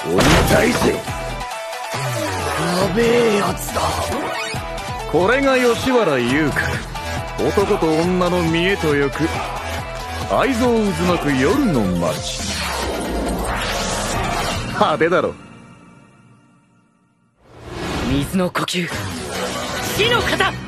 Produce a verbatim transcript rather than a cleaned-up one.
鬼退治。やべえやつだ。これが吉原遊郭、男と女の見栄とよく愛憎渦巻く夜の街。派手だろ。 水の呼吸、火の型。